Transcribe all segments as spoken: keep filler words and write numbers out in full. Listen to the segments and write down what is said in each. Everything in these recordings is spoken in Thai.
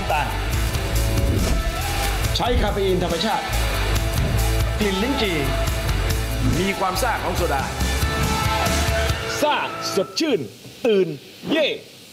ำตาลใช้คาเฟอีนธรรมชาติกลิ่นลิ้นจี่มีความซ่าของโซดาซ่าสดชื่นตื่นเย่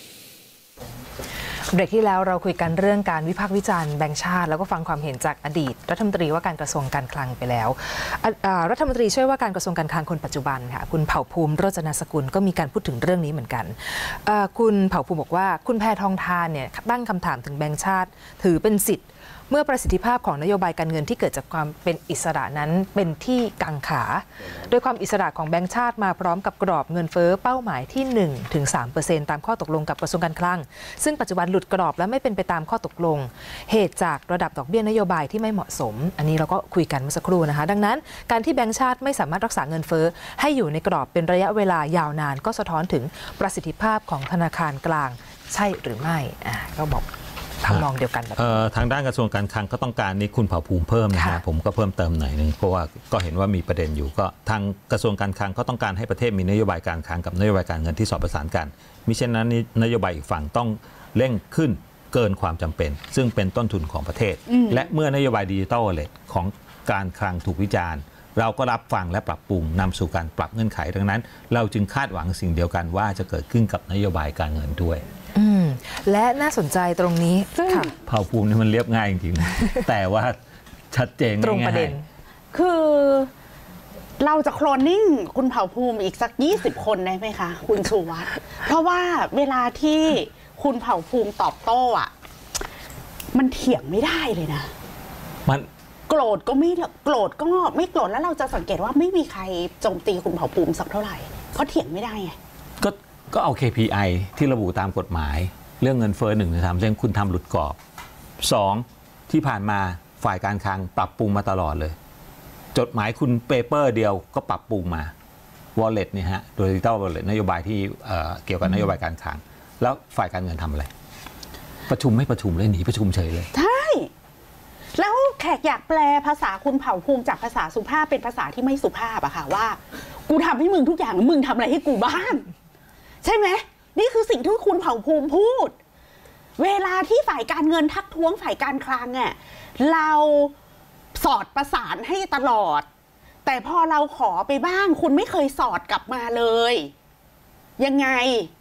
เบรกที่แล้วเราคุยกันเรื่องการวิพากษ์วิจารณ์แบงก์ชาติแล้วก็ฟังความเห็นจากอดีตรัฐมนตรีว่าการกระทรวงการคลังไปแล้วรัฐมนตรีช่วยว่าการกระทรวงการคลังคนปัจจุบันค่ะคุณเผ่าภูมิโรจนสกุลก็มีการพูดถึงเรื่องนี้เหมือนกันคุณเผ่าภูมิบอกว่าคุณแพทองธารเนี่ยตั้งคำถามถึงแบงก์ชาติถือเป็นสิทธิ์เมื่อประสิทธิภาพของนโยบายการเงินที่เกิดจากความเป็นอิสระนั้นเป็นที่กังขาโดยความอิสระของแบงก์ชาติมาพร้อมกับกรอบเงินเฟ้อเป้าหมายที่ หนึ่งถึงสามเปอร์เซ็นต์ ตามข้อตกลงกับกระทรวงการคลังซึ่งปัจจุบันหลุดกรอบและไม่เป็นไปตามข้อตกลงเหตุจากระดับดอกเบี้ยนโยบายที่ไม่เหมาะสมอันนี้เราก็คุยกันเมื่อสักครู่นะคะดังนั้นการที่แบงก์ชาติไม่สามารถรักษาเงินเฟ้อให้อยู่ในกรอบเป็นระยะเวลายาวนานก็สะท้อนถึงประสิทธิภาพของธนาคารกลางใช่หรือไม่อ่าก็บอกทำนองเดียวกันแบบทางด้านกระทรวงการคลังก็ต้องการนี้คุณเผ่าภูมิเพิ่มนะฮะผมก็เพิ่มเติมหน่อยนึงเพราะว่าก็เห็นว่ามีประเด็นอยู่ก็ทางกระทรวงการคลังก็ต้องการให้ประเทศมีนโยบายการคลังกับนโยบายการเงินที่สอดประสานกันมิฉะนั้นนโยบายอีกฝั่งต้องเร่งขึ้นเกินความจำเป็นซึ่งเป็นต้นทุนของประเทศและเมื่อนโยบายดิจิทัลวอลเล็ตของการคลังถูกวิจารณ์เราก็รับฟังและปรับปรุงนำสู่การปรับเงื่อนไขดังนั้นเราจึงคาดหวังสิ่งเดียวกันว่าจะเกิดขึ้นกับนโยบายการเงินด้วยและน่าสนใจตรงนี้ค่ะเผ่าภูมินี่มันเรียบง่ายจริงๆ แต่ว่าชัดเจนตรงประเด็นคือเราจะโคลนนิ่งคุณเผ่าภูมิอีกสักยี่สิบคนได้ไหมคะคุณชูวัฒน์เพราะว่าเวลาที่คุณเผ่าภูมิตอบโต้อะมันเถียงไม่ได้เลยนะมันโกรธก็ไม่โกรธก็ไม่โกรธแล้วเราจะสังเกตว่าไม่มีใครโจมตีคุณเผ่าภูมิสักเท่าไหร่เพราะเถียงไม่ได้ไงก็ก็เอา เค พี ไอ ที่ระบุตามกฎหมายเรื่องเงินเฟ้อหนึ่งทำเช่นคุณทำหลุดกรอบสองที่ผ่านมาฝ่ายการคลังปรับปรุงมาตลอดเลยจดหมายคุณเปเปอร์เดียวก็ปรับปรุงมา Wallet เนี่ยฮะโดย Digital Wallet นโยบายที่เกี่ยวกับนโยบายการคลังแล้วฝ่ายการเงินทำอะไรประชุมไม่ประชุมเลยหนีประชุมเฉยเลยใช่แล้วแขกอยากแปลภาษาคุณเผ่าภูมิจากภาษาสุภาพเป็นภาษาที่ไม่สุภาพอะค่ะว่ากูทำให้มึงทุกอย่างมึงทำอะไรให้กูบ้างใช่ไหมนี่คือสิ่งที่คุณเผ่าภูมิพูดเวลาที่ฝ่ายการเงินทักท้วงฝ่ายการคลังอ่ะเราสอดประสานให้ตลอดแต่พอเราขอไปบ้างคุณไม่เคยสอดกลับมาเลยยังไง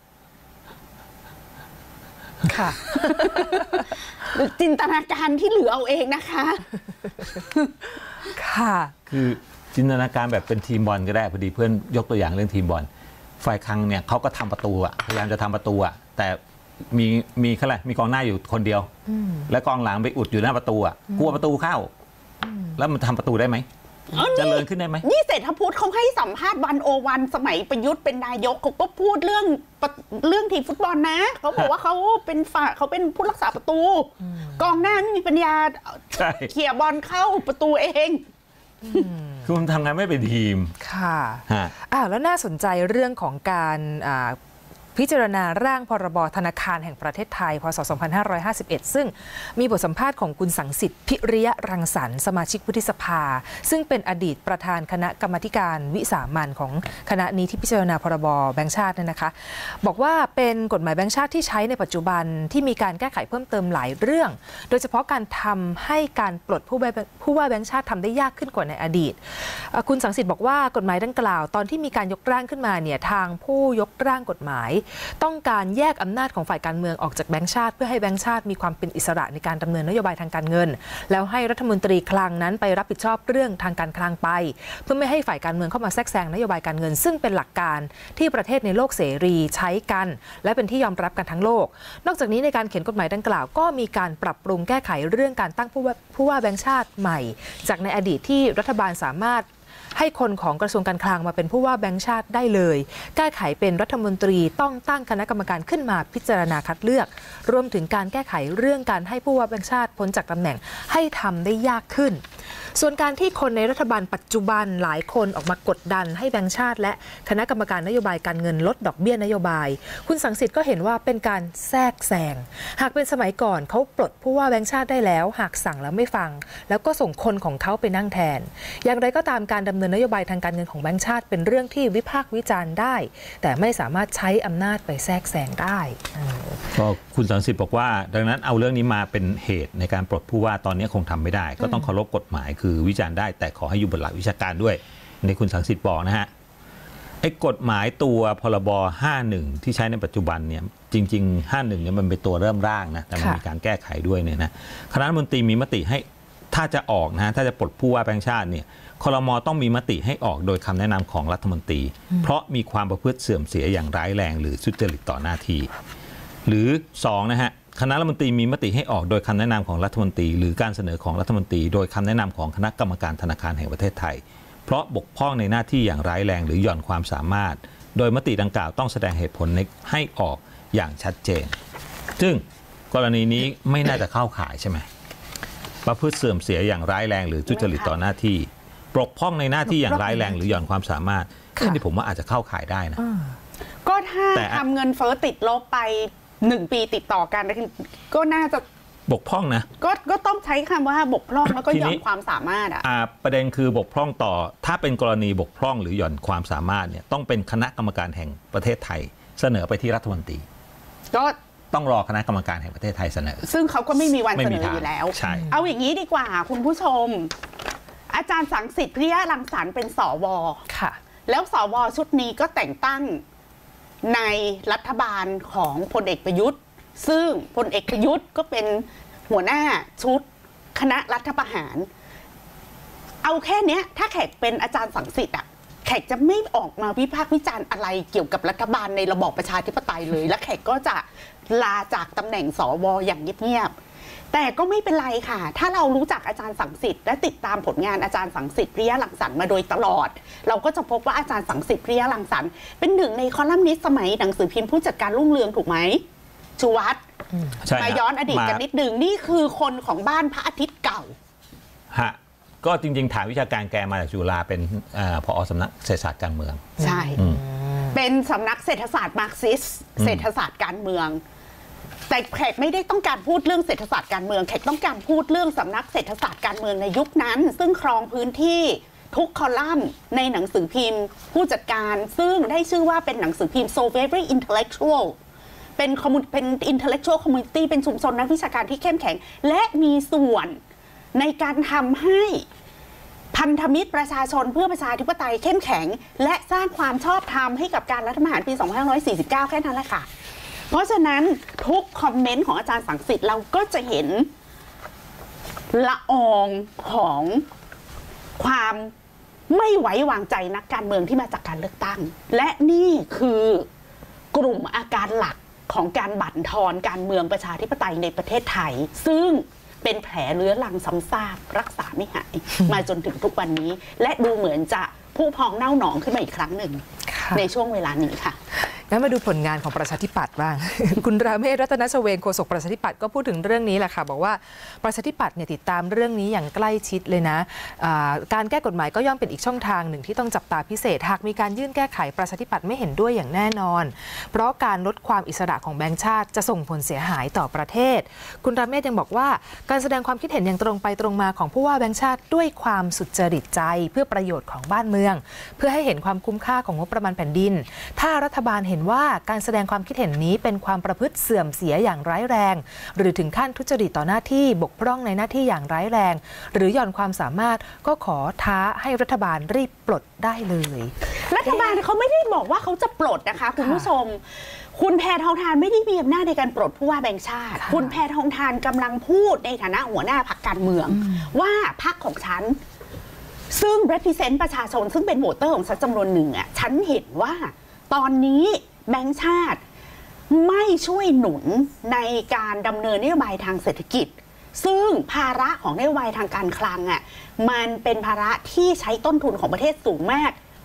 ค่ะจินตนาการที่เหลือเอาเองนะคะค่ะคือจินตนาการแบบเป็นทีมบอลก็ได้พอดีเพื่อนยกตัวอย่างเรื่องทีมบอลฝ่ายคลังเนี่ยเขาก็ทำประตูอ่ะพยายามจะทำประตูอ่ะแต่มีมีอะไรมีกองหน้าอยู่คนเดียวและกองหลังไปอุดอยู่หน้าประตูอ่ะกลัวประตูเข้าแล้วมันทำประตูได้ไหมจะเลินขึ้นได้ไหมนี่เศรษฐพุทธเขาให้สัมภาษณ์วันโอวันสมัยประยุทธ์เป็นนายกเขาก็พูดเรื่องเรื่องทีมฟุตบอลนะเขาบอกว่าเขาเป็นฝ่ายเขาเป็นผู้รักษาประตูกองหน้าไม่มีปัญญาเขี่ยบอลเข้าประตูเองคือมันทำงานไม่เป็นทีมค่ะอ้าวแล้วน่าสนใจเรื่องของการพิจารณาร่างพรบธนาคารแห่งประเทศไทยพ.ศ. สองพันห้าร้อยห้าสิบเอ็ดซึ่งมีบทสัมภาษณ์ของคุณสังสิทธิ์พิริยรังสรรค์สมาชิกวุฒิสภาซึ่งเป็นอดีตประธานคณะกรรมาธิการวิสามัญของคณะนี้ที่พิจารณาพรบแบงก์ชาติเนี่ยนะคะบอกว่าเป็นกฎหมายแบงก์ชาติที่ใช้ในปัจจุบันที่มีการแก้ไขเพิ่มเติมหลายเรื่องโดยเฉพาะการทำให้การปลดผู้ผู้ว่าแบงก์ชาติทำได้ยากขึ้นกว่าในอดีตคุณสังสิทธิ์บอกว่ากฎหมายดังกล่าวตอนที่มีการยกร่างขึ้นมาเนี่ยทางผู้ยกร่างกฎหมายต้องการแยกอำนาจของฝ่ายการเมืองออกจากแบงก์ชาติเพื่อให้แบงก์ชาติมีความเป็นอิสระในการดำเนินนโยบายทางการเงินแล้วให้รัฐมนตรีคลังนั้นไปรับผิดชอบเรื่องทางการคลังไปเพื่อไม่ให้ฝ่ายการเมืองเข้ามาแทรกแซงนโยบายการเงินซึ่งเป็นหลักการที่ประเทศในโลกเสรีใช้กันและเป็นที่ยอมรับกันทั้งโลกนอกจากนี้ในการเขียนกฎหมายดังกล่าวก็มีการปรับปรุงแก้ไขเรื่องการตั้งผู้ว่าผู้ว่าแบงก์ชาติใหม่จากในอดีตที่รัฐบาลสามารถให้คนของกระทรวงการคลังมาเป็นผู้ว่าแบงก์ชาติได้เลยแก้ไขเป็นรัฐมนตรีต้องตั้งคณะกรรมการขึ้นมาพิจารณาคัดเลือกรวมถึงการแก้ไขเรื่องการให้ผู้ว่าแบงก์ชาติพ้นจากตำแหน่งให้ทำได้ยากขึ้นส่วนการที่คนในรัฐบาลปัจจุบันหลายคนออกมากดดันให้แบงก์ชาติและคณะกรรมการนโยบายการเงินลดดอกเบี้ยนโยบายคุณสังสิทธิ์ก็เห็นว่าเป็นการแทรกแซงหากเป็นสมัยก่อนเขาปลดผู้ว่าแบงก์ชาติได้แล้วหากสั่งแล้วไม่ฟังแล้วก็ส่งคนของเขาไปนั่งแทนอย่างไรก็ตามการดำเนินนโยบายทางการเงินของแบงก์ชาติเป็นเรื่องที่วิพากษ์วิจารณ์ได้แต่ไม่สามารถใช้อำนาจไปแทรกแซงได้ก็คุณสังสิทธิ์บอกว่าดังนั้นเอาเรื่องนี้มาเป็นเหตุในการปลดผู้ว่าตอนนี้คงทำไม่ได้ก็ต้องเคารพกฎหมายคือวิจารณ์ได้แต่ขอให้อยู่บนหลักวิชาการด้วยในคุณสังสิทธิ์บอกนะฮะไอ้กฎหมายตัวพรบห้าสิบเอ็ดที่ใช้ในปัจจุบันเนี่ยจริงๆห้าสิบเอ็ดเนี่ยมันเป็นตัวเริ่มร่างนะแต่มันมีการแก้ไขด้วยเนี่ยนะคณะรัฐมนตรีมีมติให้ถ้าจะออกนะถ้าจะปลดผู้ว่าแบงก์ชาติเนี่ยครม.ต้องมีมติให้ออกโดยคำแนะนำของรัฐมนตรีเพราะมีความประพฤติเสื่อมเสียอย่างร้ายแรงหรือทุจริตต่อหน้าที่หรือสองนะฮะคณะรัฐมนตรีมีมติให้ออกโดยคำแนะนำของรัฐมนตรีหรือการเสนอของรัฐมนตรีโดยคำแนะนำของคณะกรรมการธนาคารแห่งประเทศไทยเพราะบกพร่องในหน้าที่อย่างร้ายแรงหรือหย่อนความสามารถโดยมติดังกล่าวต้องแสดงเหตุผลให้ออกอย่างชัดเจนซึ่งกรณีนี้ไม่น่าจะเข้าข่ายใช่ไหมประพฤติเสื่อมเสียอย่างร้ายแรงหรือทุจริตต่อหน้าที่บกพร่องในหน้าที่อย่างร้ายแรงหรือหย่อนความสามารถที่ผมว่าอาจจะเข้าข่ายได้นะก็ถ้าทำเงินเฟ้อติดลบไปหนึ่งปีติดต่อกันก็น่าจะบกพร่องนะก็ก็ต้องใช้คำว่าบกพร่องแล้วก็หย่อนความสามารถอ่ะประเด็นคือบกพร่องต่อถ้าเป็นกรณีบกพร่องหรือหย่อนความสามารถเนี่ยต้องเป็นคณะกรรมการแห่งประเทศไทยเสนอไปที่รัฐมนตรีก็ต้องรอคณะกรรมการแห่งประเทศไทยเสนอซึ่งเขาก็ไม่มีวันเสนออยู่แล้วเอาอย่างนี้ดีกว่าคุณผู้ชมอาจารย์สังสิทธิ์ พิริยะรังสรรค์เป็นสวค่ะแล้วสวชุดนี้ก็แต่งตั้งในรัฐบาลของพลเอกประยุทธ์ซึ่งพลเอกประยุทธ์ก็เป็นหัวหน้าชุดคณะรัฐประหารเอาแค่นี้ถ้าแขกเป็นอาจารย์สังสิทธิ์อะแขกจะไม่ออกมาวิพากษ์วิจารณ์อะไรเกี่ยวกับรัฐบาลในระบอบประชาธิปไตยเลยและแขกก็จะลาจากตำแหน่งสวอย่างเงียบๆแต่ก็ไม่เป็นไรค่ะถ้าเรารู้จักอาจารย์สังสิทธิ์และติดตามผลงานอาจารย์สังสิทธิ์ พิริยะรังสรรค์มาโดยตลอดเราก็จะพบว่าอาจารย์สังสิทธิ์ พิริยะรังสรรค์เป็นหนึ่งในคอลัมนิสต์สมัยหนังสือพิมพ์ผู้จัดการรุ่งเรืองถูกไหมชูวัฒน์มาย้อนอดีตกันนิดหนึ่งนี่คือคนของบ้านพระอาทิตย์เก่าฮะก็จริงๆฐานวิชาการแกมาจากจุฬาเป็นผอ.สำนักเศรษฐศาสตร์การเมืองใช่เป็นสำนักเศรษฐศาสตร์มาร์กซิสเศรษฐศาสตร์การเมืองแต่แขกไม่ได้ต้องการพูดเรื่องเศรษฐศาสตร์การเมืองแขกต้องการพูดเรื่องสำนักเศรษฐศาสตร์การเมืองในยุคนั้นซึ่งครองพื้นที่ทุกคอลัมน์ในหนังสือพิมพ์ผู้จัดการซึ่งได้ชื่อว่าเป็นหนังสือพิมพ์ so very intellectual เป็นเป็น intellectual community เป็นชุมชนนักวิชาการที่เข้มแข็งและมีส่วนในการทำให้พันธมิตรประชาชนเพื่อประชาธิปไตยเข้มแข็งและสร้างความชอบธรรมให้กับการรัฐประหารปีสองพันห้าร้อยสี่สิบเก้าแค่นั้นแหละค่ะเพราะฉะนั้นทุกคอมเมนต์ของอาจารย์สังสิทธิ์เราก็จะเห็นละอองของความไม่ไว้วางใจนักการเมืองที่มาจากการเลือกตั้งและนี่คือกลุ่มอาการหลักของการบั่นทอนการเมืองประชาธิปไตยในประเทศไทยซึ่งเป็นแผลเรื้อรังซ้ำซากรักษาไม่หาย มาจนถึงทุกวันนี้และดูเหมือนจะผุพองเน่าหนองขึ้นมาอีกครั้งหนึ่งในช่วงเวลานี้ค่ะงั้นมาดูผลงานของประชาธิปัตย์บ้าง คุณราเมศ รัตนชเวงโฆษกประชาธิปัตย์ก็พูดถึงเรื่องนี้แหละค่ะบอกว่าประชาธิปัตย์เนี่ยติดตามเรื่องนี้อย่างใกล้ชิดเลยนะการแก้กฎหมายก็ย่อมเป็นอีกช่องทางหนึ่งที่ต้องจับตาพิเศษหากมีการยื่นแก้ไขประชาธิปัตย์ไม่เห็นด้วยอย่างแน่นอนเพราะการลดความอิสระของแบงก์ชาติจะส่งผลเสียหายต่อประเทศคุณราเมศยังบอกว่าการแสดงความคิดเห็นอย่างตรงไปตรงมาของผู้ว่าแบงก์ชาติด้วยความสุจริตใจเพื่อประโยชน์ของบ้านเมืองเพื่อให้เห็นความคุ้มค่าของงบประมาณแผ่นดินถ้ารัฐบาลเห็นว่าการแสดงความคิดเห็นนี้เป็นความประพฤติเสื่อมเสียอย่างร้ายแรงหรือถึงขั้นทุจริตต่อหน้าที่บกพร่องในหน้าที่อย่างร้ายแรงหรือหย่อนความสามารถก็ขอท้าให้รัฐบาลรีบปลดได้เลยรัฐบาลเขาไม่ได้บอกว่าเขาจะปลดนะคะคุณผู้ชมคุณแพทองธารไม่ได้มีอำนาจในการปลดผู้ว่าแบงก์ชาติคุณแพทองธารกำลังพูดในฐานะหัวหน้าพรรคการเมืองว่าพรรคของฉันซึ่ง represent ประชาชนซึ่งเป็นโหวตเตอร์ของฉันจำนวนหนึ่งอ่ะฉันเห็นว่าตอนนี้แบงก์ชาติไม่ช่วยหนุนในการดำเนินนโยบายทางเศรษฐกิจซึ่งภาระของนโยบายทางการคลังอ่ะมันเป็นภาระที่ใช้ต้นทุนของประเทศสูงมาก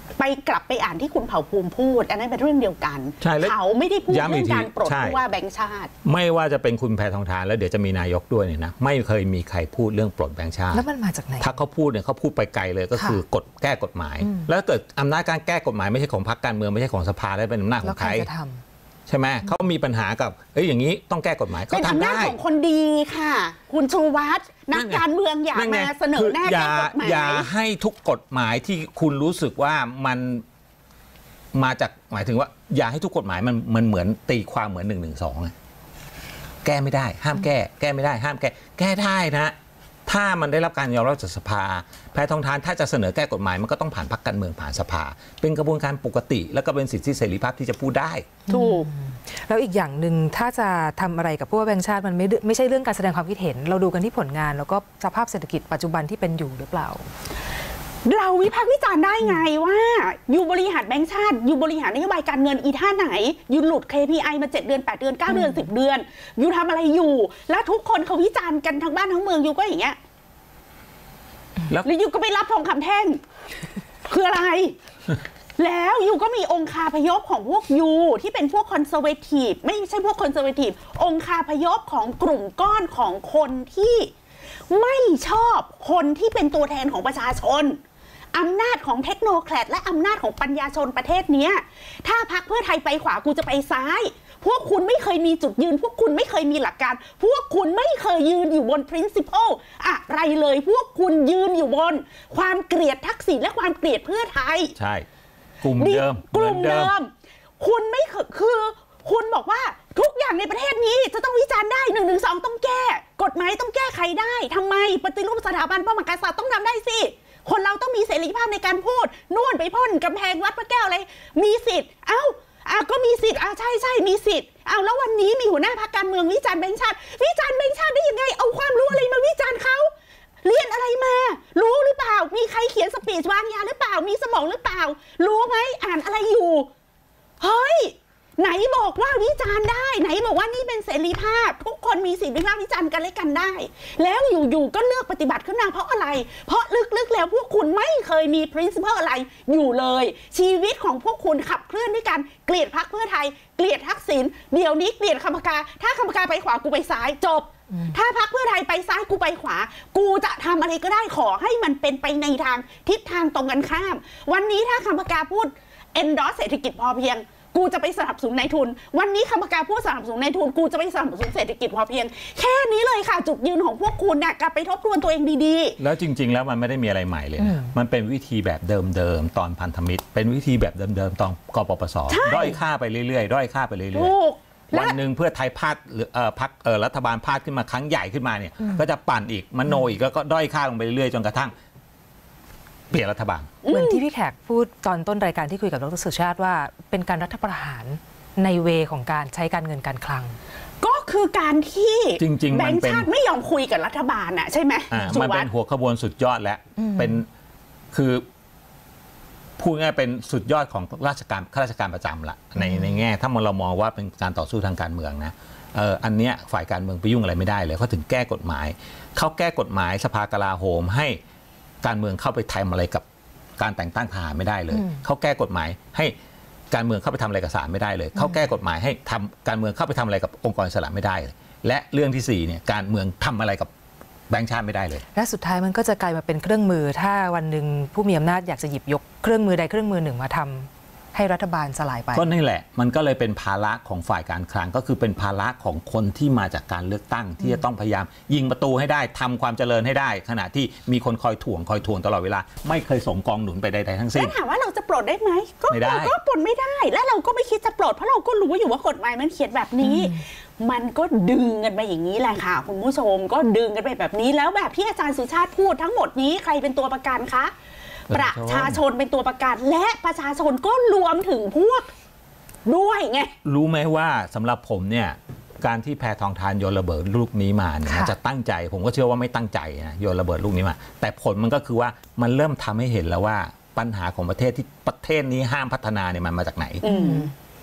ไปกลับไปอ่านที่คุณเผ่าภูมิพูดอันนั้นเป็นเรื่องเดียวกันเขาไม่ได้พูดเรื่องการปลดผู้ว่าแบงค์ชาติไม่ว่าจะเป็นคุณแพทองธารแล้วเดี๋ยวจะมีนายกด้วยเนี่ยนะไม่เคยมีใครพูดเรื่องปลดแบงค์ชาติแล้วมันมาจากไหนถ้าเขาพูดเนี่ยเขาพูดไปไกลเลยก็คือกฎแก้กฎหมายแล้วเกิดอำนาจการแก้กฎหมายไม่ใช่ของพรรคการเมืองไม่ใช่ของสภาแล้วเป็นอำนาจของใครใช่ไหมเขามีปัญหากับเอ้ยอย่างนี้ต้องแก้กฎหมายเขาทำได้เป็นอำนาจของคนดีค่ะคุณชูวัฒน์นักการเมืองอย่ามาเสนอแน่แก้กฎหมายอย่าให้ทุกกฎหมายที่คุณรู้สึกว่ามันมาจากหมายถึงว่าอย่าให้ทุกกฎหมายมันมันเหมือนตีความเหมือนหนึ่งหนึ่งสองแก้ไม่ได้ห้ามแก้แก้ไม่ได้ห้ามแก้แก้ได้นะถ้ามันได้รับการยอมรับจากสภาแพทองธารถ้าจะเสนอแก้กฎหมายมันก็ต้องผ่านพรรคการเมืองผ่านสภาเป็นกระบวนการปกติแล้วก็เป็นสิทธิเสรีภาพที่จะพูดได้ถูกแล้วอีกอย่างหนึ่งถ้าจะทำอะไรกับผู้ว่าแบงค์ชาติมันไม่ไม่ใช่เรื่องการแสดงความคิดเห็นเราดูกันที่ผลงานแล้วก็สภาพเศรษฐกิจปัจจุบันที่เป็นอยู่หรือเปล่าเราวิพากษ์วิจารณ์ได้ไงว่าอยู่บริหารแบงค์ชาติอยู่บริหารนโยบายการเงินอีท่าไหนอยู่หลุด เค พี ไอ มาเจ็ดเดือนแปดเดือนเก้าเดือนสิบเดือนอยู่ทำอะไรอยู่แล้วทุกคนเขาวิจารณ์กันทั้งบ้านทั้งเมืองอยู่ก็อย่างเงี้ยแล้วอยู่ก็ไปรับทองคำแท่งคืออะไรแล้วอยู่ก็มีองคาพยพของพวกยูที่เป็นพวกคอนเซอร์เวทีฟไม่ใช่พวกคอนเซอร์เวทีฟองคาพยพของกลุ่มก้อนของคนที่ไม่ชอบคนที่เป็นตัวแทนของประชาชนอำนาจของเทคโนแครดและอำนาจของปัญญาชนประเทศนี้ถ้าพรรคเพื่อไทยไปขวากูจะไปซ้ายพวกคุณไม่เคยมีจุดยืนพวกคุณไม่เคยมีหลักการพวกคุณไม่เคยยืนอยู่บน principle อะไรเลยพวกคุณยืนอยู่บนความเกลียดทักษิณและความเกลียดเพื่อไทยใช่กลุ่มเดิมกลุ่มเดิมคุณไม่คือคุณบอกว่าทุกอย่างในประเทศนี้จะต้องวิจารณ์ได้หนึ่งหนึ่งสองต้องแก้กฎหมายต้องแก้ไขได้ทำไมปฏิรูปสถาบันพระมหากษัตริย์ต้องทำได้สิคนเราต้องมีเสรีภาพในการพูดนู่นไปพ่นกำแพงวัดพระแก้วอะไรมีสิทธิ์เอ้าอ่ะก็มีสิทธิ์อ่ะใช่ใช่มีสิทธิ์เอาแล้ววันนี้มีหัวหน้าพรรคการเมืองวิจารณ์แบงค์ชาติวิจารณ์แบงค์ชาติได้ยังไงเอาความรู้อะไรมาวิจารณ์เขาเรียนอะไรมารู้หรือเปล่ามีใครเขียนสปีชวางยาหรือเปล่ามีสมองหรือเปล่ารู้ไหมอ่านอะไรอยู่เฮ้ยไหนบอกว่าวิจารณ์ได้ไหนบอกว่านี่เป็นเสรีภาพทุกคนมีสิทธิวิพากษ์วิจารณ์กันและกันได้แล้วอยู่ๆก็เลือกปฏิบัติขึ้นมาเพราะอะไรเพราะลึกๆแล้วพวกคุณไม่เคยมี principle อะไรอยู่เลยชีวิตของพวกคุณขับเคลื่อนด้วยกันเกลียดพรรคเพื่อไทยเกลียดทักษิณเดี๋ยวนี้เกลียดคำพกาถ้าคำพกาไปขวากูไปซ้ายจบถ้าพรรคเพื่อไทยไปซ้ายกูไปขวากูจะทำอะไรก็ได้ขอให้มันเป็นไปในทางทิศทางตรงกันข้ามวันนี้ถ้าคำพกาพูด endorse เศรษฐกิจพอเพียงกูจะไปสนับสนุนนายทุนวันนี้คำประกาศผู้สนับสนุนนายทุนกูจะไปสนับสนุนเศรษฐกิจพอเพียงแค่นี้เลยค่ะจุดยืนของพวกคุณเนี่ยกลับไปทบทวนตัวเองดีๆแล้วจริงๆแล้วมันไม่ได้มีอะไรใหม่เลยนะมันเป็นวิธีแบบเดิมๆตอนพันธมิตรเป็นวิธีแบบเดิมๆตอนกปปส.ด้อยค่าไปเรื่อยๆด้อยค่าไปเรื่อยๆวันหนึ่งเพื่อไทยพลาดหรือพรรครัฐบาลพลาดขึ้นมาครั้งใหญ่ขึ้นมาเนี่ยก็จะปั่นอีกมโนอีกแล้วก็ด้อยค่าลงไปเรื่อยๆจนกระทั่งเปลี่ยนรัฐบาลเหมือนที่พี่แขกพูดตอนต้นรายการที่คุยกับดร.สุชาติว่าเป็นการรัฐประหารในเวของการใช้การเงินการคลังก็คือการที่จริงๆแบงค์ชาติไม่ยอมคุยกับรัฐบาลน่ะใช่ไหมมันเป็นหัวขบวนสุดยอดแล้วเป็นคือพูดง่ายเป็นสุดยอดของราชการข้าราชการประจำละในในแง่ถ้าเรามองว่าเป็นการต่อสู้ทางการเมืองนะเอออันเนี้ยฝ่ายการเมืองไปยุ่งอะไรไม่ได้เลยเขาถึงแก้กฎหมายเขาแก้กฎหมายสภากลาโหมให้การเมืองเข้าไปทำอะไรกับการแต่งตั้งทหารไม่ได้เลยเขาแก้กฎหมายให้การเมืองเข้าไปทำอะไรกับศาลไม่ได้เลยเขาแก้กฎหมายให้ทำการเมืองเข้าไปทำอะไรกับองค์กรอิสระไม่ได้เลยและเรื่องที่สี่เนี่ยการเมืองทำอะไรกับแบงค์ชาติไม่ได้เลยและสุดท้ายมันก็จะกลายมาเป็นเครื่องมือถ้าวันหนึ่งผู้มีอำนาจอยากจะหยิบยกเครื่องมือใดเครื่องมือหนึ่งมาทำให้รัฐบาลสลายไปก็นี่แหละมันก็เลยเป็นภาระของฝ่ายการคลังก็คือเป็นภาระของคนที่มาจากการเลือกตั้งที่จะต้องพยายามยิงประตูให้ได้ทำความเจริญให้ได้ขณะที่มีคนคอยถ่วงคอยถ่วงตลอดเวลาไม่เคยส่งกองหนุนไปใดๆทั้งสิ้นแล้วถามว่าเราจะปลดได้ไหมก็ก็ปลดไม่ได้และเราก็ไม่คิดจะปลดเพราะเราก็รู้อยู่ว่ากฎหมายมันเขียนแบบนี้มันก็ดึงกันไปอย่างนี้แหละค่ะคุณผู้ชมก็ดึงกันไปแบบนี้แล้วแบบที่อาจารย์สุชาติพูดทั้งหมดนี้ใครเป็นตัวประกันคะประชาชนเป็นตัวประกันและประชาชนก็รวมถึงพวกด้วยไงรู้ไหมว่าสำหรับผมเนี่ยการที่แพทองธารโยนระเบิดลูกนี้มาเนี่ยจะตั้งใจผมก็เชื่อว่าไม่ตั้งใจนะโยนระเบิดลูกนี้มาแต่ผลมันก็คือว่ามันเริ่มทำให้เห็นแล้วว่าปัญหาของประเทศที่ประเทศนี้ห้ามพัฒนาเนี่ยมันมาจากไหน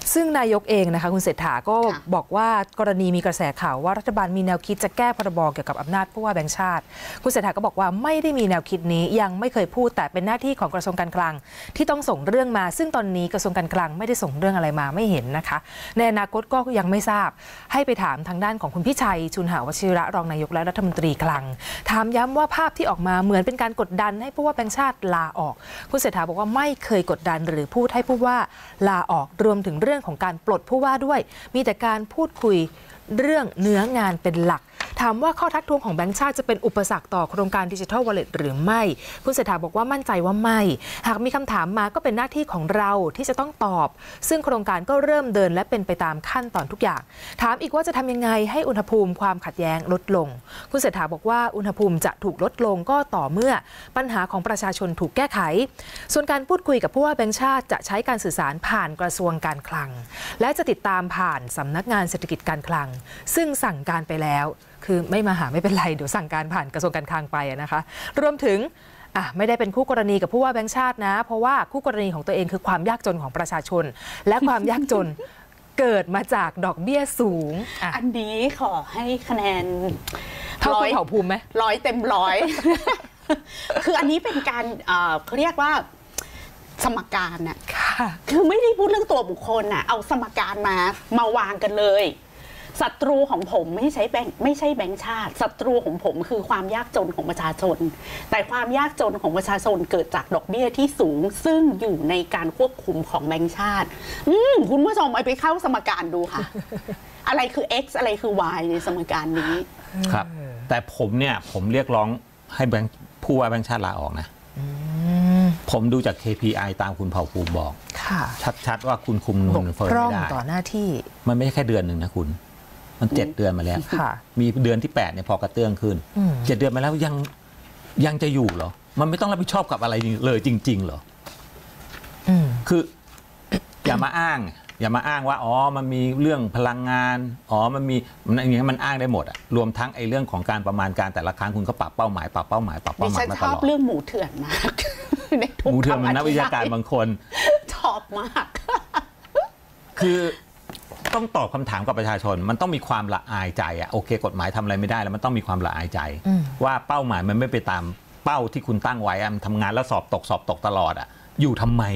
ซึ่งนายกเองนะคะคุณเศรษฐาก็บอกว่ากรณีมีกระแสข่าวว่ารัฐบาลมีแนวคิดจะแก้พรบเกี่ยวกับอำนาจผู้ว่าแบงค์ชาติคุณเศรษฐาก็บอกว่าไม่ได้มีแนวคิดนี้ยังไม่เคยพูดแต่เป็นหน้าที่ของกระทรวงการคลังที่ต้องส่งเรื่องมาซึ่งตอนนี้กระทรวงการคลังไม่ได้ส่งเรื่องอะไรมาไม่เห็นนะคะในอนาคตก็ยังไม่ทราบให้ไปถามทางด้านของคุณพิชัยชุนหาวชิระรองนายกและรัฐมนตรีคลังถามย้ำว่าภาพที่ออกมาเหมือนเป็นการกดดันให้ผู้ว่าแบงค์ชาติลาออกคุณเศรษฐาบอกว่าไม่เคยกดดันหรือพูดให้ผู้ว่าลาออกรวมถึงเรื่องของการปลดผู้ว่าด้วยมีแต่การพูดคุยเรื่องเนื้องานเป็นหลักถามว่าข้อทักท้วงของแบงก์ชาติจะเป็นอุปสรรคต่อโครงการดิจิทัลวอลเล็ตหรือไม่คุณเศรษฐาบอกว่ามั่นใจว่าไม่หากมีคำถามมาก็เป็นหน้าที่ของเราที่จะต้องตอบซึ่งโครงการก็เริ่มเดินและเป็นไปตามขั้นตอนทุกอย่างถามอีกว่าจะทำยังไงให้อุณหภูมิความขัดแย้งลดลงคุณเศรษฐาบอกว่าอุณหภูมิจะถูกลดลงก็ต่อเมื่อปัญหาของประชาชนถูกแก้ไขส่วนการพูดคุยกับผู้ว่าแบงก์ชาติจะใช้การสื่อสารผ่านกระทรวงการคลังและจะติดตามผ่านสำนักงานเศรษฐกิจการคลังซึ่งสั่งการไปแล้วคือไม่มาหาไม่เป็นไรเดี๋ยวสั่งการผ่านกระทรวงการคลังไปนะคะรวมถึงอ่ะไม่ได้เป็นคู่กรณีกับผู้ว่าแบงค์ชาตินะเพราะว่าคู่กรณีของตัวเองคือความยากจนของประชาชนและความยากจนเกิดมาจากดอกเบี้ยสูง อ, อันนี้ขอให้คะแนนเท่าคุณเผ่าภูมิไหมร้อยเต็มร้อย คืออันนี้เป็นการเขาเรียกว่าสมการน่ะคือไม่ได้พูดเรื่องตัวบุคคลน่ะเอาสมการมามาวางกันเลยศัตรูของผมไม่ใช่แบงค์ไม่ใช่แบงค์ชาติศัตรูของผมคือความยากจนของประชาชนแต่ความยากจนของประชาชนเกิดจากดอกเบี้ยที่สูงซึ่งอยู่ในการควบคุมของแบงค์ชาติอืมคุณผู้ชมไปเข้าสมการดูค่ะ อะไรคือ x อะไรคือ y ในสมการนี้ครับแต่ผมเนี่ยผมเรียกร้องให้แบงค์ผู้ว่าแบงค์ชาติลาออกนะผมดูจาก เค พี ไอ ตามคุณเผ่าภูมิบอกชัดๆว่าคุณคุมเงินเฟ้อไม่ได้ต่อหน้าที่มันไม่ใช่แค่เดือนหนึ่งนะคุณมันเจ็ดเดือนมาแล้วมีเดือนที่แปดเนี่ยพอกระเตื้องขึ้นเจ็ดเดือนมาแล้วยังยังจะอยู่เหรอมันไม่ต้องรับผิดชอบกับอะไรเลยจริงๆเหรอคืออย่ามาอ้างอย่ามาอ้างว่าอ๋อมันมีเรื่องพลังงานอ๋อมันมีอย่างเงี้ยมันอ้างได้หมดอะรวมทั้งไอ้เรื่องของการประมาณการแต่ละครั้งคุณก็ปรับเป้าหมายปรับเป้าหมายปรับเป้าหมายมาตลอดดิฉันชอบเรื่องหมูเถื่อนมากหมูเถื่อนมันนักวิชาการบางคนชอบมากคือต้องตอบคำถามกับประชาชนมันต้องมีความละอายใจอะโอเคกฎหมายทำอะไรไม่ได้แล้วมันต้องมีความละอายใจว่าเป้าหมายมันไม่ไปตามเป้าที่คุณตั้งไว้อะมันทำงานแล้วสอบตกสอบตกตลอดอะอยู่ทำไม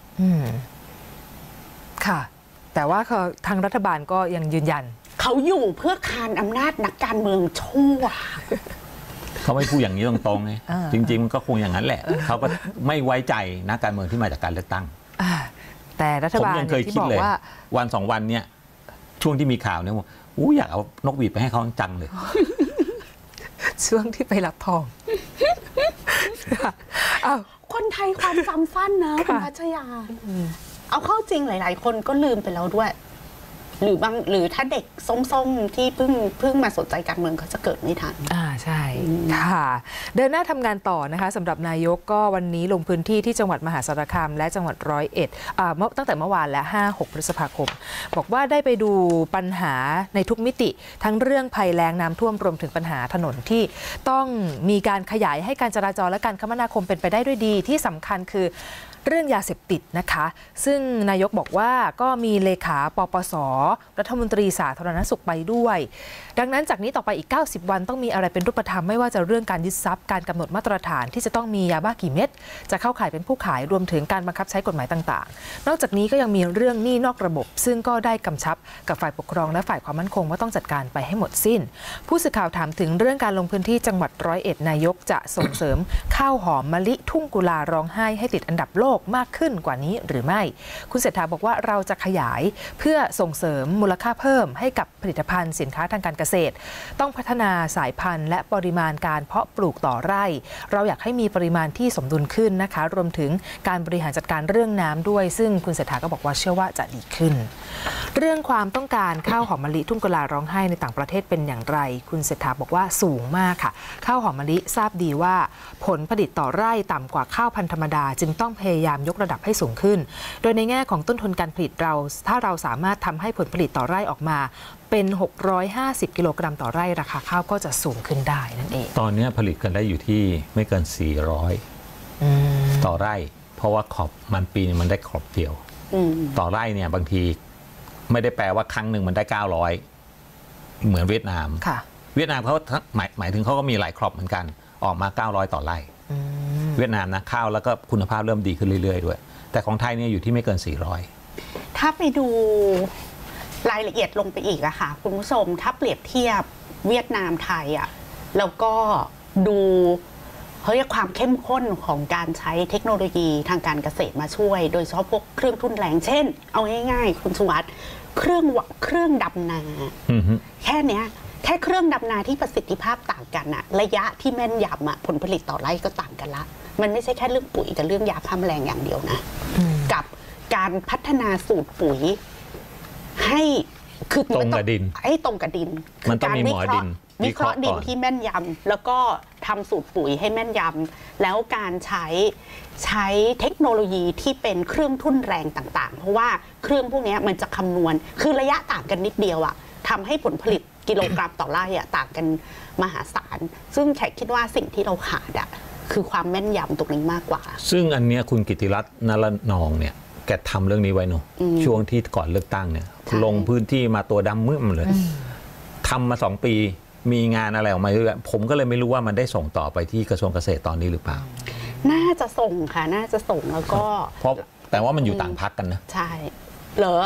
ค่ะแต่ว่าทางรัฐบาลก็ยังยืนยันเขาอยู่เพื่อคานอำนาจนักการเมืองชั่วเขาไม่พูดอย่างนี้ตรงๆไงจริงๆมันก็คงอย่างนั้นแหละเขาก็ไม่ไว้ใจนักการเมืองที่มาจากการเลือกตั้งแต่รัฐบาลผมยังเคยคิดเลยวันสองวันเนี่ยช่วงที่มีข่าวเนี่ยว่าอู้อยากเอานกหวีดไปให้เขาจังเลยช่วงที่ไปรับทองคนไทยความจำสั้นนะคุณพัชยาเอาเข้าจริงหลายๆคนก็ลืมไปแล้วด้วยหรือบางหรือถ้าเด็กส้มๆที่เพิ่งเพิ่งมาสนใจการเมืองเขาจะเกิดไม่ทันอ่าใช่ค่ะเดินหน้าทำงานต่อนะคะสำหรับนายกก็วันนี้ลงพื้นที่ที่จังหวัดมหาสารคามและจังหวัดร้อยเอ็ดอ่าตั้งแต่เมื่อวานและ ห้าหก พฤษภาคมบอกว่าได้ไปดูปัญหาในทุกมิติทั้งเรื่องภัยแล้งน้ำท่วมรวมถึงปัญหาถนนที่ต้องมีการขยายให้การจราจรและการคมนาคมเป็นไปได้ด้วยดีที่สำคัญคือเรื่องยาเสพติดนะคะซึ่งนายกบอกว่าก็มีเลขาปปส.รัฐมนตรีสาธารณสุขไปด้วยดังนั้นจากนี้ต่อไปอีกเก้าสิบวันต้องมีอะไรเป็นรูปธรรมไม่ว่าจะเรื่องการยึดทรัพย์การกำหนดมาตรฐานที่จะต้องมียาบ้ากี่เม็ดจะเข้าข่ายเป็นผู้ขายรวมถึงการบังคับใช้กฎหมายต่างๆนอกจากนี้ก็ยังมีเรื่องหนี้นอกระบบซึ่งก็ได้กำชับกับฝ่ายปกครองและฝ่ายความมั่นคงว่าต้องจัดการไปให้หมดสิ้นผู้สื่อข่าวถามถึงเรื่องการลงพื้นที่จังหวัดร้อยเอ็ดนายกจะส่งเสริมข้าวหอมมะลิทุ่งกุลาร้องไห้ให้ติดอันดับโลกมากขึ้นกว่านี้หรือไม่คุณเศรษฐาบอกว่าเราจะขยายเพื่อส่งเสริมมูลค่าเพิ่มให้กับผลิตภัณฑ์สินค้าทางการเกษตรต้องพัฒนาสายพันธุ์และปริมาณการเพาะปลูกต่อไร่เราอยากให้มีปริมาณที่สมดุลขึ้นนะคะรวมถึงการบริหารจัดการเรื่องน้ำด้วยซึ่งคุณเศรษฐาก็บอกว่าเชื่อว่าจะดีขึ้นเรื่องความต้องการข้าวหอมมะลิทุ่งกุลาร้องไห้ในต่างประเทศเป็นอย่างไรคุณเศรษฐาบอกว่าสูงมากค่ะข้าวหอมมะลิทราบดีว่าผลผลิตต่อไร่ต่ำกว่าข้าวพันธุ์ธรรมดาจึงต้องพยายามยกระดับให้สูงขึ้นโดยในแง่ของต้นทุนการผลิตเราถ้าเราสามารถทำให้ผลผลิตต่อไร่ออกมาเป็นหกร้อยห้าสิบกิโลกรัมต่อไร่ราคาข้าวก็จะสูงขึ้นได้นั่นเองตอนนี้ผลิตกันได้อยู่ที่ไม่เกินสี่ร้อยต่อไร่เพราะว่าขอบมันปีนึงมันได้ขอบเดียวต่อไร่เนี่ยบางทีไม่ได้แปลว่าครั้งหนึ่งมันได้เก้าร้อยเหมือนเวียดนามเวียดนามเขาหมายหมายถึงเขาก็มีหลายครอบเหมือนกันออกมาเก้าร้อยต่อไร่เวียดนามนะข้าวแล้วก็คุณภาพเริ่มดีขึ้นเรื่อยๆด้วยแต่ของไทยเนี่ยอยู่ที่ไม่เกินสี่ร้อยถ้าไปดูรายละเอียดลงไปอีกอะค่ะคุณผู้ชมถ้าเปรียบเทียบเวียดนามไทยอะแล้วก็ดูเขาเรียกความเข้มข้นของการใช้เทคโนโลยีทางการเกษตรมาช่วยโดยเฉพาะพวกเครื่องทุ่นแรงเช่นเอาง่ายๆคุณสุวัสดิ์เครื่องเครื่องดำนาแค่เนี้ยแค่เครื่องดำนาที่ประสิทธิภาพต่างกันอะระยะที่แม่นยำอะผลผลิตต่อไร่ก็ต่างกันละมันไม่ใช่แค่เรื่องปุ๋ยกับเรื่องยาฆ่าแมลงอย่างเดียวนะกับการพัฒนาสูตรปุ๋ยให้คือตรงกับดินให้ตรงกับดินมันต้องมีหมอดินวิเคราะห์ดินที่แม่นยำแล้วก็ทำสูตรปุ๋ยให้แม่นยำแล้วการใช้ใช้เทคโนโลยีที่เป็นเครื่องทุ่นแรงต่างๆเพราะว่าเครื่องพวกนี้มันจะคำนวณคือระยะต่างกันนิดเดียวอะทำให้ผลผลิตกิโลกรัมต่อไร่อะต่างกันมหาศาลซึ่งแขกคิดว่าสิ่งที่เราขาดอะคือความแม่นยำตรงนี้มากกว่าซึ่งอันนี้คุณกิติรัตน์นรนองเนี่ยแกทำเรื่องนี้ไว้เนอะช่วงที่ก่อนเลือกตั้งเนี่ยลงพื้นที่มาตัวดำมืดเลยทำมาสองปีมีงานอะไรออกมาเยอะผมก็เลยไม่รู้ว่ามันได้ส่งต่อไปที่กระทรวงเกษตรตอนนี้หรือเปล่าน่าจะส่งค่ะน่าจะส่งแล้วก็เพราะแต่ว่ามันอยู่ต่างพรรคกันนะใช่เหรอ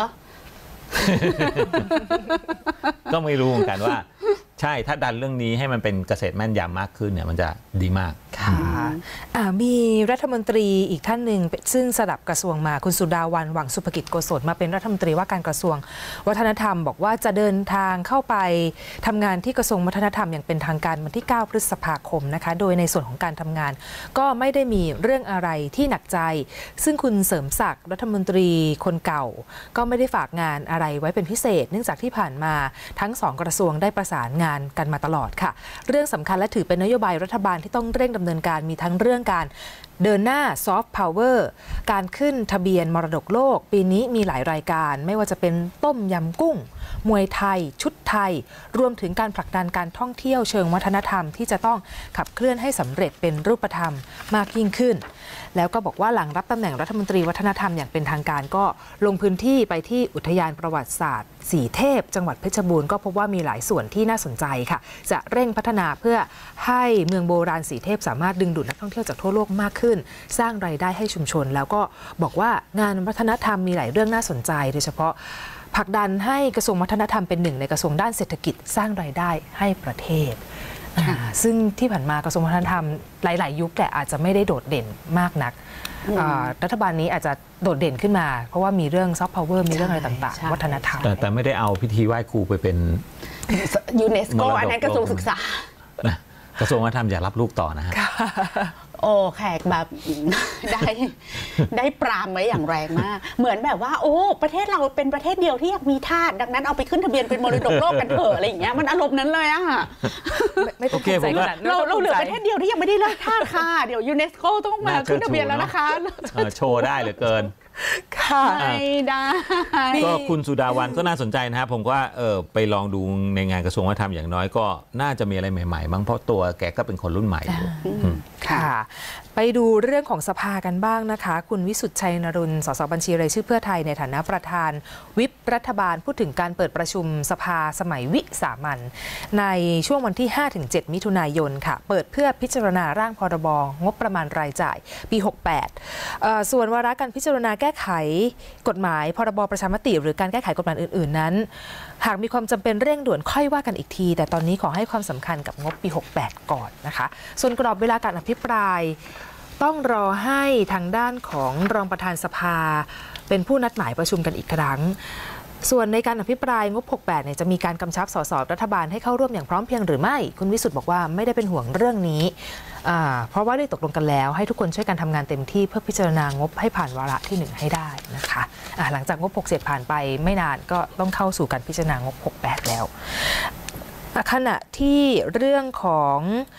ก็ไม่รู้เหมือนกันว่าใช่ถ้าดันเรื่องนี้ให้มันเป็นเกษตรแม่นยำมากขึ้นเนี่ยมันจะดีมากค่ะมีรัฐมนตรีอีกท่านหนึ่งซึ่งสลับกระทรวงมาคุณสุดาวันหวังสุภกิจโกศลมาเป็นรัฐมนตรีว่าการกระทรวงวัฒนธรรมบอกว่าจะเดินทางเข้าไปทำงานที่กระทรวงวัฒนธรรมอย่างเป็นทางการวันที่เก้าพฤษภาคมนะคะโดยในส่วนของการทำงานก็ไม่ได้มีเรื่องอะไรที่หนักใจซึ่งคุณเสริมศักดิ์รัฐมนตรีคนเก่าก็ไม่ได้ฝากงานอะไรไว้เป็นพิเศษเนื่องจากที่ผ่านมาทั้งสองกระทรวงได้ประสานงานกันมาตลอดค่ะเรื่องสำคัญและถือเป็นนโยบายรัฐบาลที่ต้องเร่งดำเนินการมีทั้งเรื่องการเดินหน้าซอฟต์พาวเวอร์การขึ้นทะเบียนมรดกโลกปีนี้มีหลายรายการไม่ว่าจะเป็นต้มยำกุ้งมวยไทยชุดไทยรวมถึงการผลักดันการท่องเที่ยวเชิงวัฒนธรรมที่จะต้องขับเคลื่อนให้สำเร็จเป็นรูปธรรมมากยิ่งขึ้นแล้วก็บอกว่าหลังรับตำแหน่งรัฐมนตรีวัฒนธรรมอย่างเป็นทางการก็ลงพื้นที่ไปที่อุทยานประวัติศาสตร์สีเทพจังหวัดเพชรบูรณ์ก็พบว่ามีหลายส่วนที่น่าสนใจค่ะจะเร่งพัฒนาเพื่อให้เมืองโบราณสีเทพสามารถดึงดูดนักท่องเที่ยวจากทั่วโลกมากขึ้นสร้างรายได้ให้ชุมชนแล้วก็บอกว่างานวัฒนธรรมมีหลายเรื่องน่าสนใจโดยเฉพาะผลักดันให้กระทรวงวัฒนธรรมเป็นหนึ่งในกระทรวงด้านเศรษฐกิจสร้างรายได้ให้ประเทศซึ่งที่ผ่านมากระทรวงวัฒนธรรมหลายๆยุคแต่อาจจะไม่ได้โดดเด่นมากนักรัฐบาลนี้อาจจะโดดเด่นขึ้นมาเพราะว่ามีเรื่องซอฟต์พาวเวอร์มีเรื่องอะไรต่างๆวัฒนธรรมแต่แต่ไม่ได้เอาพิธีไหว้ครูไปเป็นยูเนสโกอันนั้นกระทรวงศึกษากระทรวงวัฒนธรรมอย่ารับลูกต่อนะฮะโอ้แขกแบบได้ได้ปรามไว้อย่างแรงมากเหมือนแบบว่าโอ้ประเทศเราเป็นประเทศเดียวที่อยากมีทาสดังนั้นเอาไปขึ้นทะเบียนเป็นมรดกโลกกันเถอะอะไรอย่างเงี้ยมันอารมณ์นั้นเลยอะไม่ต้องใจขนาดเราเราเหลือประเทศเดียวที่ยังไม่ได้เลิกทาสค่ะเดี๋ยวยูเนสโกต้องมาขึ้นทะเบียนแล้วนะคะโชว์ได้เหลือเกินค่ะได้ก็คุณสุดาวันก็น่าสนใจนะครับผมก็เออไปลองดูในงานกระทรวงวัฒนธรรมอย่างน้อยก็น่าจะมีอะไรใหม่ๆบ้างเพราะตัวแกก็เป็นคนรุ่นใหม่ค่ะไปดูเรื่องของสภากันบ้างนะคะคุณวิสุทธิ์ชัยนรุนสสบัญชีรายชื่อเพื่อไทยในฐานะประธานวิปรัฐบาลพูดถึงการเปิดประชุมสภาสมัยวิสามัญในช่วงวันที่ ห้าถึงเจ็ด มิถุนายนค่ะเปิดเพื่อพิจารณาร่างพรบงบประมาณรายจ่ายปีหกสิบแปดส่วนวาระการพิจารณาแก้ไขกฎหมายพรบประชามติหรือการแก้ไขกฎหมายอื่นๆนั้นหากมีความจำเป็นเร่งด่วนค่อยว่ากันอีกทีแต่ตอนนี้ขอให้ความสำคัญกับงบปีหกสิบแปดก่อนนะคะส่วนกรอบเวลาการอภิปรายต้องรอให้ทางด้านของรองประธานสภาเป็นผู้นัดหมายประชุมกันอีกครั้งส่วนในการอภิปรายงบหกสิบแปดเนี่ยจะมีการกำชับสสรัฐบาลให้เข้าร่วมอย่างพร้อมเพรียงหรือไม่คุณวิสุทธิ์บอกว่าไม่ได้เป็นห่วงเรื่องนี้เพราะว่าได้ตกลงกันแล้วให้ทุกคนช่วยกันทำงานเต็มที่เพื่อพิจารณางบให้ผ่านวาระที่หนึ่งให้ได้นะคะหลังจากงบหกสิบเจ็ดผ่านไปไม่นานก็ต้องเข้าสู่การพิจารณางบหกสิบแปดแล้วขณะที่เรื่องของ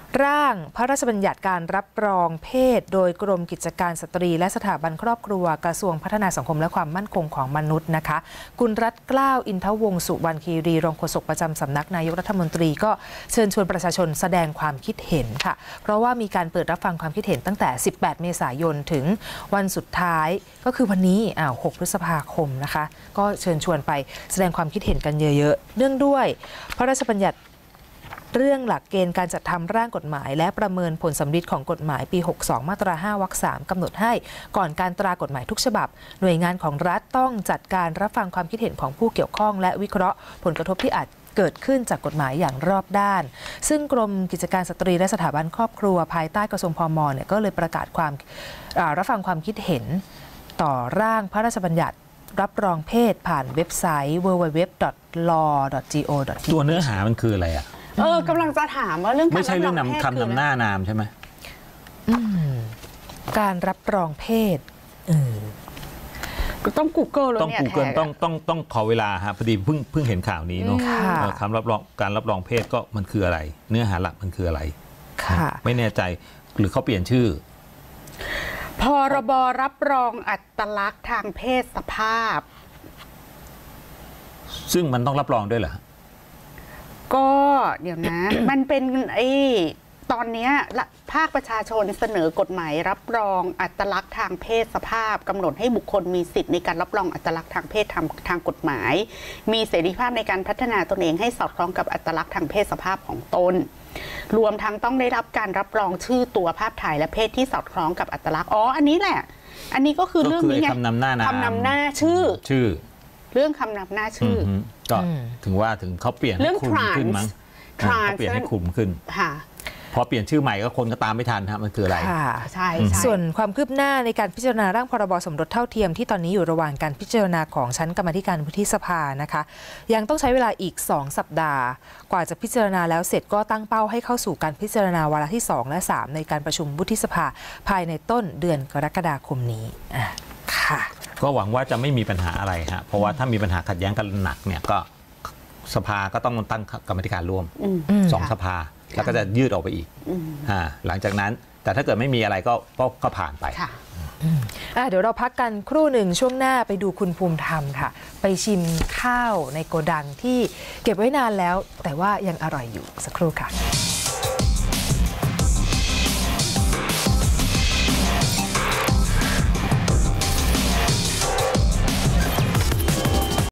ร่างพระราชบัญญัติการรับรองเพศโดยกรมกิจการสตรีและสถาบันครอบครัวกระทรวงพัฒนาสังคมและความมั่นคงของมนุษย์นะคะคุณรัตน์เกล้าอินทวงศ์สุวรรณคีรีรองโฆษกประจำสำนักนายกรัฐมนตรีก็เชิญชวนประชาชนแสดงความคิดเห็นค่ะเพราะว่ามีการเปิดรับฟังความคิดเห็นตั้งแต่สิบแปดเมษายนถึงวันสุดท้ายก็คือวันนี้อ้าวหกพฤษภาคมนะคะก็เชิญชวนไปแสดงความคิดเห็นกันเยอะๆเนื่องด้วยพระราชบัญญัติเรื่องหลักเกณฑ์การจัดทำร่างกฎหมายและประเมินผลสำลิดของกฎหมายปีหกสิบสองมาตราห้าวรรคสามกำหนดให้ก่อนการตรากฎหมายทุกฉบับหน่วยงานของรัฐต้องจัดการรับฟังความคิดเห็นของผู้เกี่ยวข้องและวิเคราะห์ผลกระทบที่อาจเกิดขึ้นจากกฎหมายอย่างรอบด้านซึ่งกรมกิจการสตรีและสถาบันครอบครัวภายใต้กระทรวงพมเนี่ยก็เลยประกาศความรับฟังความคิดเห็นต่อร่างพระราชบัญญัติรับรองเพศผ่านเว็บไซต์ ดับเบิลยู ดับเบิลยู ดับเบิลยู ดอท ลอ ดอท จี โอ ดอท ทีตัวเนื้อหามันคืออะไรอ่ะเออกำลังจะถามว่าเรื่องการไม่ใช่เรื่องรับพศนำคำนำหน้านามใช่ไหมการรับรองเพศเออต้อง Google เลยต้องเนี่ย Google ต้องต้องต้องขอเวลาฮะพอดีเพิ่งเพิ่งเห็นข่าวนี้เนาะค่ะเออคำรับรองการรับรองเพศก็มันคืออะไร เนื้อหาหลักมันคืออะไรค่ะไม่แน่ใจหรือเขาเปลี่ยนชื่อพรบรับรองอัตลักษณ์ทางเพศสภาพซึ่งมันต้องรับรองด้วยเหรอก็เดี๋ยวนะ มันเป็นไอ้ตอนเนี้ยภาคประชาชนเสนอกฎหมายรับรองอัตลักษณ์ทางเพศสภาพกำหนดให้บุคคลมีสิทธิ์ในการรับรองอัตลักษณ์ทางเพศทางทางกฎหมาย มีเสรีภาพในการพัฒนาตนเองให้สอดคล้องกับอัตลักษณ์ทางเพศสภาพของตนรวมทั้งต้องได้รับการรับรองชื่อตัวภาพถ่ายและเพศที่สอดคล้องกับอัตลักษณ์อ๋ออันนี้แหละอันนี้ก็คือเรื่องนี้ไงคำนำหน้านามคำนำหน้าชื่อชื่อเรื่องคำนำหน้าชื่ออก็ถึงว่าถึงเขาเปลี่ยนเรื่ให้องคลุมขึ้นมั้ง trans เขาเปลี่ยนให้คลุมขึ้นค่ะพอเปลี่ยนชื่อใหม่ก็คนก็ตามไม่ทันฮะมันคืออะไรค่ะใช่ใช่ส่วนความคืบหน้าในการพิจารณาร่างพรบสมรสเท่าเทียมที่ตอนนี้อยู่ระหว่างการพิจารณาของชั้นกรรมาธิการวุฒิสภานะคะยังต้องใช้เวลาอีกสองสัปดาห์กว่าจะพิจารณาแล้วเสร็จก็ตั้งเป้าให้เข้าสู่การพิจารณาวาระที่สองและสามในการประชุมวุฒิสภาภายในต้นเดือนกรกฎาคมนี้อ่ะค่ะก็หวังว่าจะไม่มีปัญหาอะไรฮะเพราะว่าถ้ามีปัญหาขัดแย้งกันหนักเนี่ยก็สภาก็ต้องตั้งกรรมาธิการร่วมสองสภาแล้วก็จะยืดออกไปอีกอ่าหลังจากนั้นแต่ถ้าเกิดไม่มีอะไรก็ก็ก็ผ่านไปค่ะอ่ะเดี๋ยวเราพักกันครู่หนึ่งช่วงหน้าไปดูคุณภูมิธรรมค่ะไปชิมข้าวในโกดังที่เก็บไว้นานแล้วแต่ว่ายังอร่อยอยู่สักครู่ค่ะ